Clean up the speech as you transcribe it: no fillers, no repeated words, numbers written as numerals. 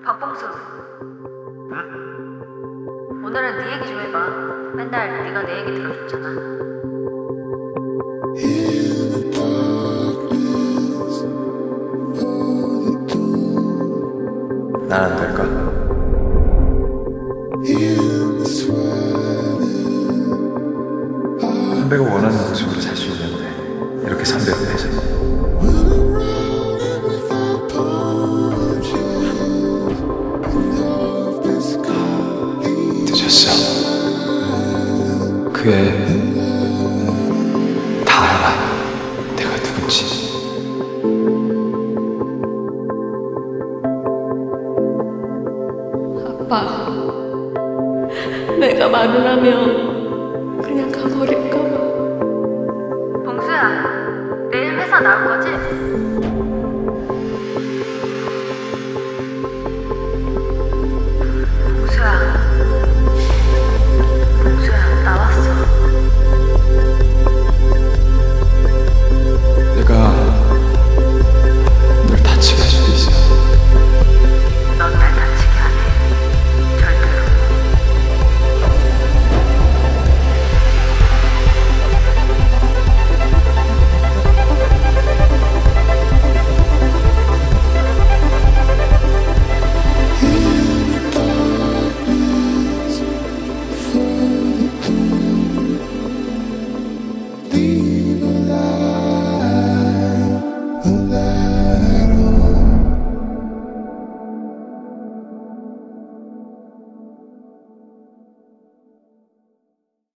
박봉수, 응? 오늘은 네 얘기 좀 해봐. 맨날 네가 내 얘기 들어줬잖아. 난 안 될까? 선배가 원하는 모습으로 살 수 있는데 이렇게 선배를 해서 늦었어. 그애 다 알아. 내가 누군지. 아빠, 내가 마누라면